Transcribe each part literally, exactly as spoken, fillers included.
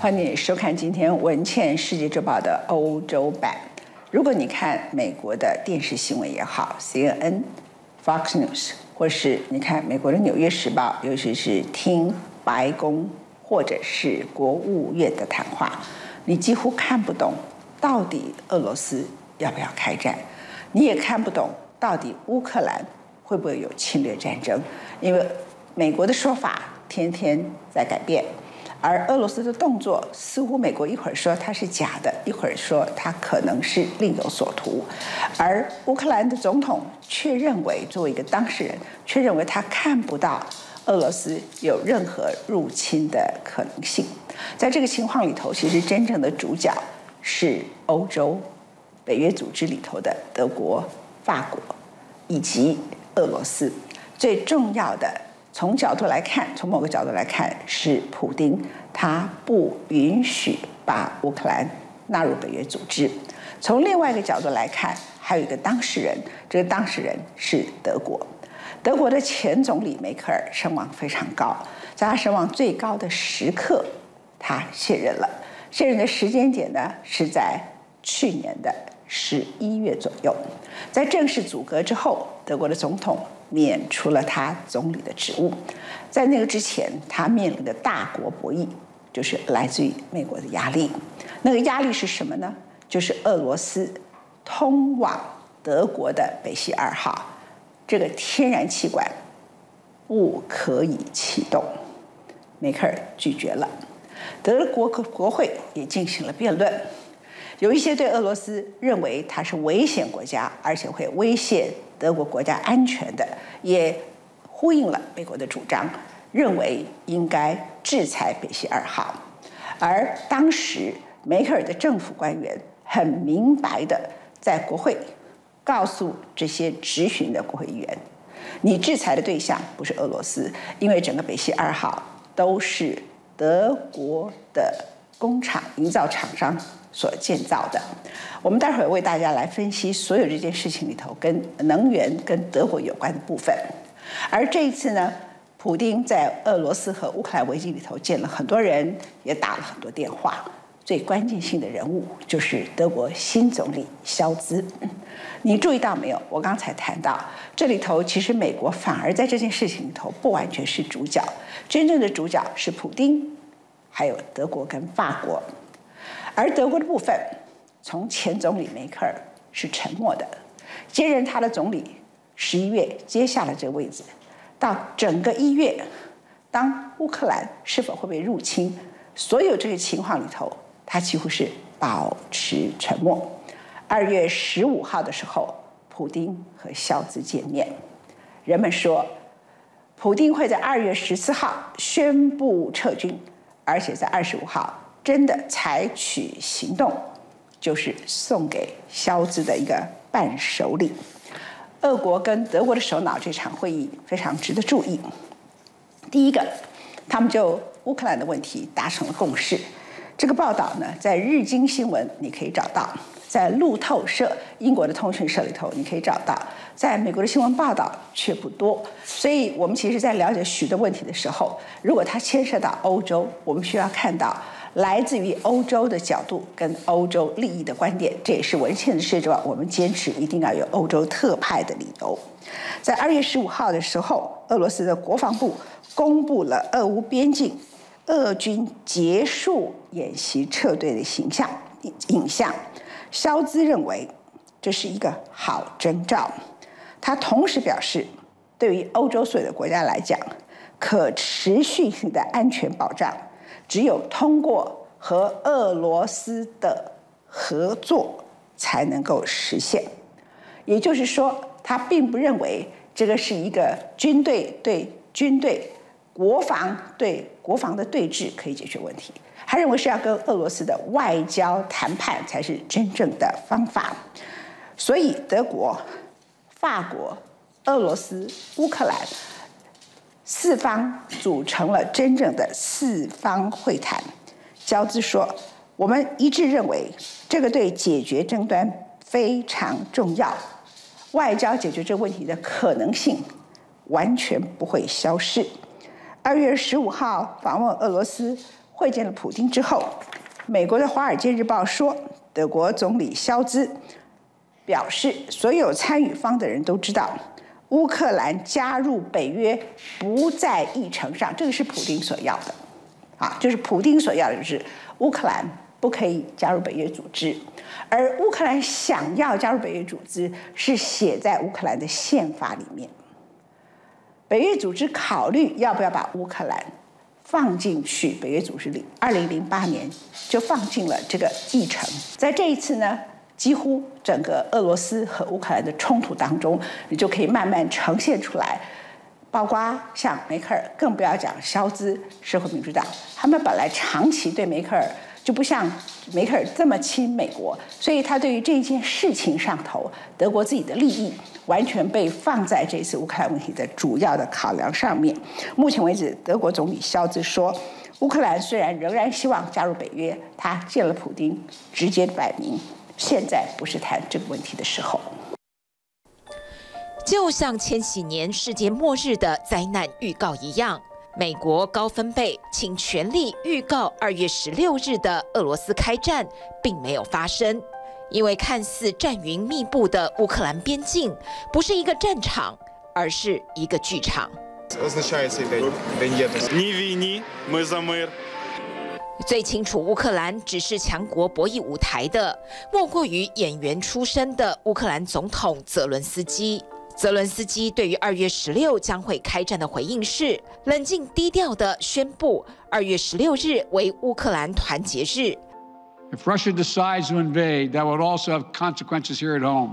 欢迎你收看今天文茜世界周报的欧洲版。如果你看美国的电视新闻也好 ，C N N、Fox News， 或是你看美国的《纽约时报》，尤其是听白宫或者是国务院的谈话，你几乎看不懂到底俄罗斯要不要开战，你也看不懂到底乌克兰会不会有侵略战争，因为美国的说法天天在改变。而俄罗斯的动作，似乎美国一会儿说它是假的，一会儿说它可能是另有所图，而乌克兰的总统却认为，作为一个当事人，却认为他看不到俄罗斯有任何入侵的可能性。在这个情况里头，其实真正的主角是欧洲北约组织里头的德国、法国以及俄罗斯。最重要的，从角度来看，从某个角度来看，是普丁他不允许把乌克兰纳入北约组织。从另外一个角度来看，还有一个当事人，这个当事人是德国。德国的前总理梅克尔声望非常高，在他声望最高的时刻，他卸任了。卸任的时间点呢，是在去年的十一月左右。在正式组阁之后，德国的总统免除了他总理的职务。在那个之前，他面临的大国博弈就是来自于美国的压力。那个压力是什么呢？就是俄罗斯通往德国的北溪二号这个天然气管不可以启动，梅克尔拒绝了。德国国会也进行了辩论，有一些对俄罗斯认为它是危险国家，而且会威胁德国国家安全的，也呼应了美国的主张，认为应该制裁北溪二号。而当时梅克尔的政府官员很明白的在国会告诉这些质询的国会议员，你制裁的对象不是俄罗斯，因为整个北溪二号都是德国的工厂营造厂商所建造的。我们待会儿为大家来分析所有这件事情里头跟能源跟德国有关的部分。而这一次呢，普丁在俄罗斯和乌克兰危机里头见了很多人，也打了很多电话。最关键性的人物就是德国新总理肖兹。你注意到没有？我刚才谈到这里头，其实美国反而在这件事情里头不完全是主角，真正的主角是普丁，还有德国跟法国。而德国的部分，从前总理梅克尔是沉默的，接任他的总理十一月接下了这个位置，到整个一月，当乌克兰是否会被入侵，所有这些情况里头，他几乎是保持沉默。二月十五号的时候，普丁和肖兹见面，人们说，普丁会在二月十四号宣布撤军，而且在二十五号真的采取行动，就是送给肖兹的一个伴手礼。俄国跟德国的首脑这场会议非常值得注意。第一个，他们就乌克兰的问题达成了共识。这个报道呢，在日经新闻你可以找到，在路透社英国的通讯社里头你可以找到，在美国的新闻报道却不多。所以我们其实在了解许多问题的时候，如果它牵涉到欧洲，我们需要看到来自于欧洲的角度跟欧洲利益的观点。这也是文茜的世界我们坚持一定要有欧洲特派的理由。在二月十五号的时候，俄罗斯的国防部公布了俄乌边境俄军结束演习撤退的形象影像。肖兹认为这是一个好征兆。他同时表示，对于欧洲所有的国家来讲，可持续性的安全保障只有通过和俄罗斯的合作才能够实现。也就是说，他并不认为这个是一个军队对军队、国防对国防的对峙可以解决问题。他认为是要跟俄罗斯的外交谈判才是真正的方法。所以德国、法国、俄罗斯、乌克兰四方组成了真正的四方会谈。肖兹说，我们一致认为这个对解决争端非常重要，外交解决这个问题的可能性完全不会消失。二月十五号访问俄罗斯， 会见了普丁之后，美国的《华尔街日报》说，德国总理肖兹表示，所有参与方的人都知道，乌克兰加入北约不在议程上，这个是普丁所要的，啊，就是普丁所要的就是乌克兰不可以加入北约组织，而乌克兰想要加入北约组织是写在乌克兰的宪法里面。北约组织考虑要不要把乌克兰放进去北约组织里，二零零八年就放进了这个议程。在这一次呢，几乎整个俄罗斯和乌克兰的冲突当中，你就可以慢慢呈现出来，包括像梅克尔，更不要讲肖兹社会民主党，他们本来长期对梅克尔就不像梅克尔这么亲美国，所以他对于这件事情上头，德国自己的利益完全被放在这次乌克兰问题的主要的考量上面。目前为止，德国总理肖兹说，乌克兰虽然仍然希望加入北约，他见了普丁，直接摆明现在不是谈这个问题的时候。 就像千禧年世界末日的灾难预告一样，美国高分贝请全力预告二月十六日的俄罗斯开战，并没有发生，因为看似战云密布的乌克兰边境不是一个战场，而是一个剧场。最清楚乌克兰只是强国博弈舞台的，莫过于演员出身的乌克兰总统泽伦斯基。泽伦斯基对于二月十六将会开战的回应是，冷静低调地宣布二月十六日为乌克兰团结日。 If Russia decides to invade, that would also have consequences here at home.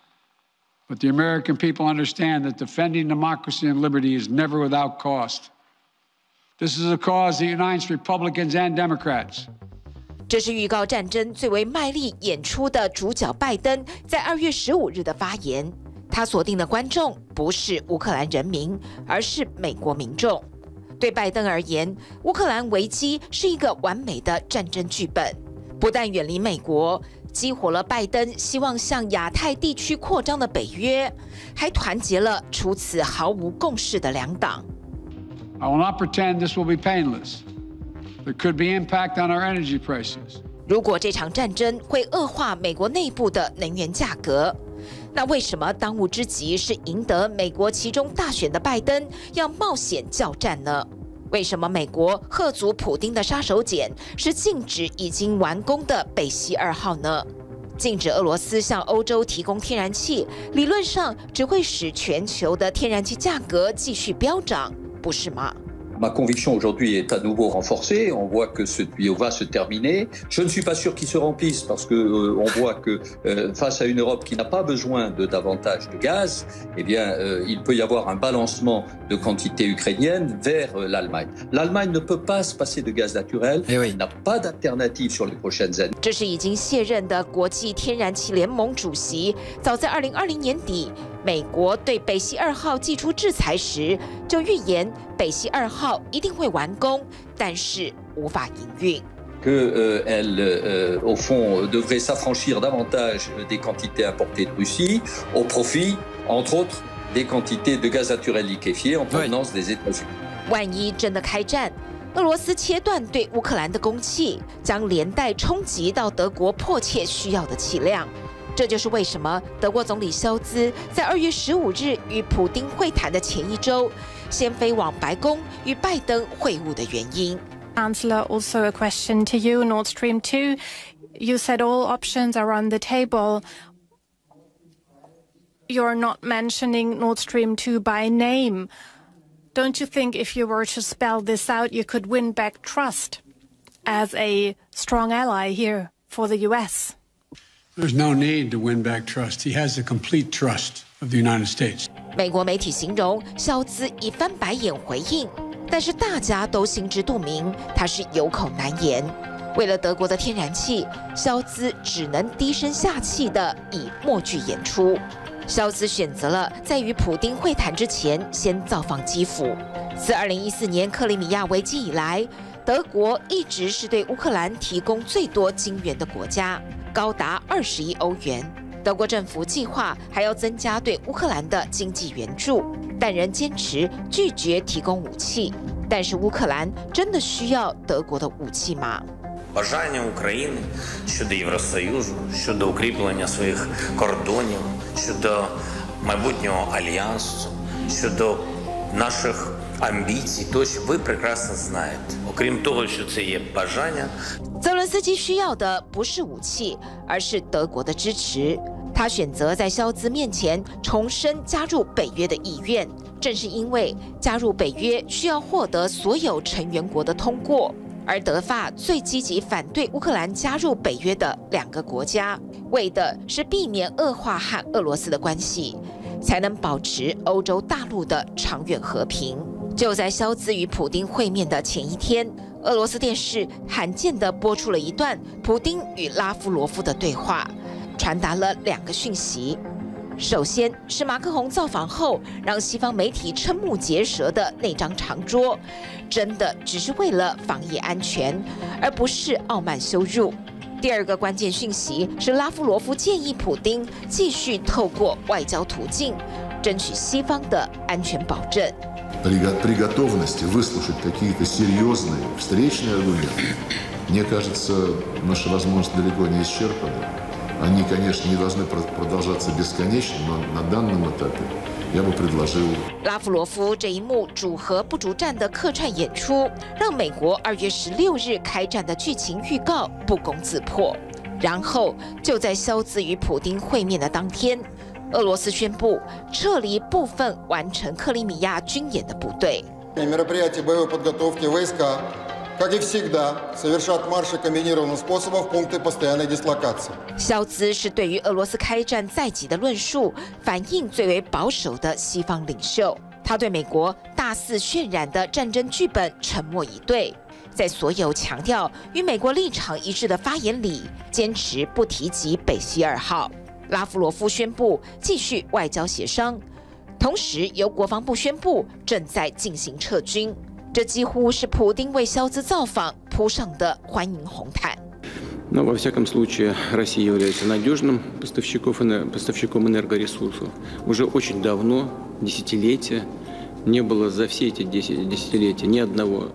But the American people understand that defending democracy and liberty is never without cost. This is a cause that unites Republicans and Democrats. 这是预告战争最为卖力演出的主角拜登在二月十五日的发言。他锁定的观众不是乌克兰人民，而是美国民众。对拜登而言，乌克兰危机是一个完美的战争剧本，不但远离美国，激活了拜登希望向亚太地区扩张的北约，还团结了除此毫无共识的两党。 I will not pretend this will be painless. There could be impact on our energy prices. 如果这场战争会恶化美国内部的能源价格，那为什么当务之急是赢得美国其中大选的拜登要冒险叫战呢？为什么美国吓阻普丁的杀手锏是禁止已经完工的北溪二号呢？禁止俄罗斯向欧洲提供天然气，理论上只会使全球的天然气价格继续飙涨，不是吗 ？Ma conviction aujourd'hui est à nouveau renforcée. On voit que ce tuyau va se terminer. Je ne suis pas sûr qu'il se remplisse parce que euh, on voit que euh, face à une Europe qui n'a pas besoin de davantage de gaz, eh bien, euh, il peut y avoir un balancement de quantité ukrainienne vers euh, l'Allemagne. L'Allemagne ne peut pas se passer de gaz naturel. Eh oui. Elle n'a pas d'alternative sur les prochaines années. 这是已经卸任的国际天然气联盟主席，早在二零二零年底，美国对北溪二号祭出制裁时，就预言北溪二号一定会完工，但是无法营运。 Que euh, elle, euh, au fond, devrait s'affranchir davantage des quantités importées de Russie, au profit, entre autres, des quantités de gaz naturel liquéfié en provenance des États-Unis. 万一真的开战，俄罗斯切断对乌克兰的供气，将连带冲击到德国迫切需要的气量。这就是为什么德国总理肖兹在二月十五日与普丁会谈的前一周，先飞往白宫与拜登会晤的原因。 Chancellor, also a question to you, Nord Stream two. You said all options are on the table. You're not mentioning Nord Stream two by name. Don't you think if you were to spell this out, you could win back trust as a strong ally here for the U S? There's no need to win back trust. He has the complete trust of the United States. 美国媒体形容肖兹一翻白眼回应，但是大家都心知肚明，他是有口难言。为了德国的天然气，肖兹只能低声下气地以默剧演出。肖兹选择了在与普丁会谈之前先造访基辅。自二零一四年克里米亚危机以来，德国一直是对乌克兰提供最多金援的国家，高达二十亿欧元。德国政府计划还要增加对乌克兰的经济援助，但仍坚持拒绝提供武器。 但是乌克兰真的需要德国的武器吗？ Бажання України щодо Євросоюзу, щодо укріплення своїх кордонів, щодо майбутнього альянсу, щодо наших амбіцій, тощо ви прекрасно знаєте. Окрім того, що це є бажання. 泽伦斯基需要的不是武器，而是德国的支持。他选择在肖兹面前重申加入北约的意愿，正是因为加入北约需要获得所有成员国的通过。 而德法最积极反对乌克兰加入北约的两个国家，为的是避免恶化和俄罗斯的关系，才能保持欧洲大陆的长远和平。就在肖兹与普丁会面的前一天，俄罗斯电视罕见地播出了一段普丁与拉夫罗夫的对话，传达了两个讯息。 首先是马克宏造访后让西方媒体瞠目结舌的那张长桌，真的只是为了防疫安全，而不是傲慢羞辱。第二个关键讯息是拉夫罗夫建议普丁继续透过外交途径争取西方的安全保证。 При готовности выслушать какие-то серьезные встречные аргументы, мне кажется, наши возможности далеко не исчерпаны. Они, конечно, не должны продолжаться бесконечно, но на данном этапе я бы предложил. 拉夫罗夫这一幕主和不主战的客串演出，让美国二月十六日开战的剧情预告不攻自破。然后就在肖兹与普丁会面的当天，俄罗斯宣布撤离部分完成克里米亚军演的部队。 Мероприятия боевой подготовки войска, как и всегда, совершат марши комбинированным способом в пункты постоянной дислокации. 肖兹是对于俄罗斯开战在即的论述反应最为保守的西方领袖。他对美国大肆渲染的战争剧本沉默以对，在所有强调与美国立场一致的发言里，坚持不提及北溪二号。拉夫罗夫宣布继续外交协商，同时由国防部宣布正在进行撤军。这几乎是普丁为肖兹造访铺上的欢迎红毯。 Но во всяком случае Россия является надежным поставщиком энергоресурсов. Уже очень давно, десятилетия, не было за все эти десятилетия ни одного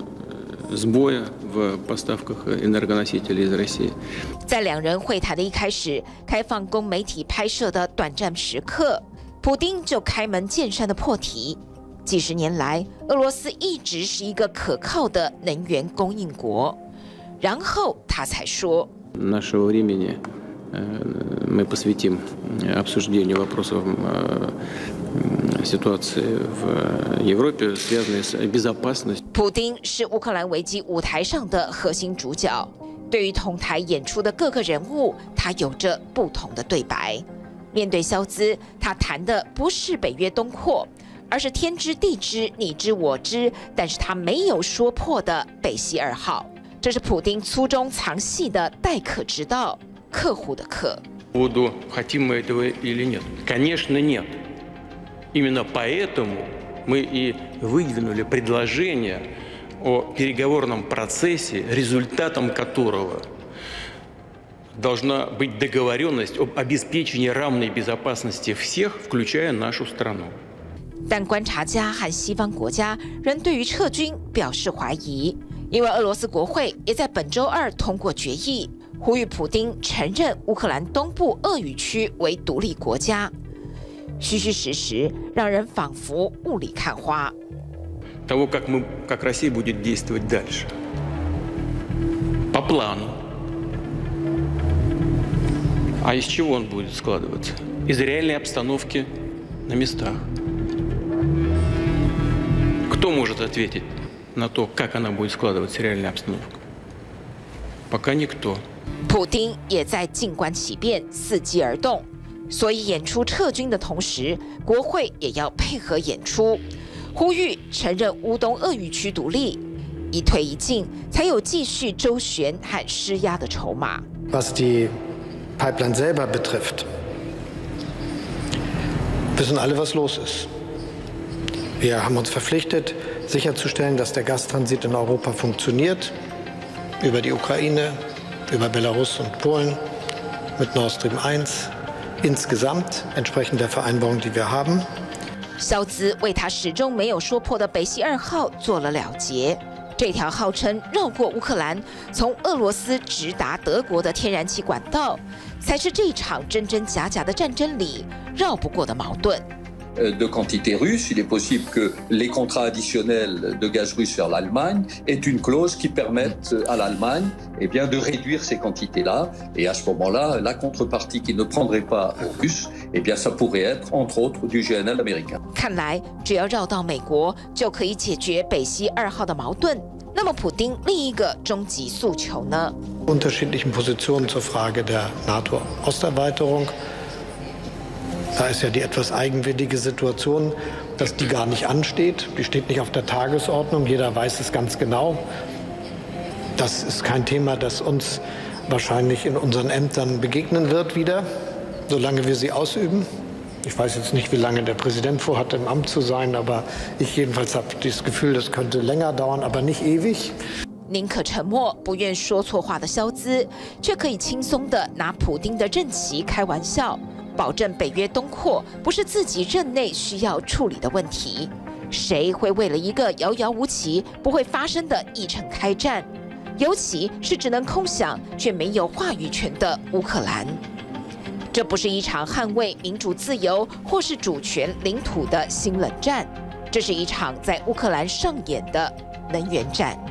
сбоя в поставках энергоносителей из России. 在两人会谈的一开始，开放供媒体拍摄的短暂时刻，普丁就开门见山的破题。 几十年来，俄罗斯一直是一个可靠的能源供应国。然后他才说 ：“Нашего времени мы посвятим обсуждению вопросов ситуации в Европе, связанной с безопасностью。” 普丁是乌克兰危机舞台上的核心主角。对于同台演出的各个人物，他有着不同的对白。面对肖兹，他谈的不是北约东扩。 而是天知地知你知我知，但是他没有说破的北溪二号，这是普丁粗中藏细的待客之道，客户的客。 Буду, хотим мы этого или нет? Конечно, нет. Именно поэтому мы и выдвинули предложение о переговорном процессе, результатом которого должна быть договоренность об обеспечении равной безопасности всех, включая нашу страну. 但观察家和西方国家仍对于撤军表示怀疑，因为俄罗斯国会也在本周二通过决议，呼吁普丁承认乌克兰东部鄂语区为独立国家。虚虚实实，让人仿佛雾里看花。 Того, как мы, как Россия будет действовать дальше, по плану. А из чего он будет складываться? Из реальной обстановки на местах. Кто может ответить на то, как она будет складываться реальная обстановка? Пока никто. 普丁也在静观其变，伺机而动。所以演出撤军的同时，国会也要配合演出，呼吁承认乌东鄂语区独立。一退一进，才有继续周旋和施压的筹码。 Was die Pipeline selber betrifft, wissen alle, was los ist. Wir haben uns verpflichtet, sicherzustellen, dass der Gastransit in Europa funktioniert, über die Ukraine, über Belarus und Polen, mit Nord Stream eins, insgesamt entsprechend der Vereinbarung, die wir haben. 肖兹为他始终没有说破的北溪二号做了了结。这条号称绕过乌克兰，从俄罗斯直达德国的天然气管道，才是这场真真假假的战争里绕不过的矛盾。 de quantité russe, il est possible que les contrats additionnels de gaz russe vers l'Allemagne aient une clause qui permette à l'Allemagne eh bien, de réduire ces quantités-là. Et à ce moment-là, la contrepartie qui ne prendrait pas aux Russes, eh bien, ça pourrait être, entre autres, du G N L américain. 看来，只要绕到美国，就可以解决北溪二号的矛盾。那么，普丁另一个终极诉求呢？ Unterschiedlichen Positionen zur Frage der NATO-Osterweiterung. Da ist ja die etwas eigenwillige Situation, dass die gar nicht ansteht. Die steht nicht auf der Tagesordnung. Jeder weiß es ganz genau. Das ist kein Thema, das uns wahrscheinlich in unseren Ämtern begegnen wird wieder, solange wir sie ausüben. Ich weiß jetzt nicht, wie lange der Präsident vorhat, im Amt zu sein, aber ich jedenfalls habe das Gefühl, das könnte länger dauern, aber nicht ewig. 宁可沉默，不愿说错话的肖兹，却可以轻松地拿普丁的任期开玩笑。 保证北约东扩不是自己任内需要处理的问题，谁会为了一个遥遥无期、不会发生的议程开战？尤其是只能空想却没有话语权的乌克兰。这不是一场捍卫民主自由或是主权领土的新冷战，这是一场在乌克兰上演的能源战。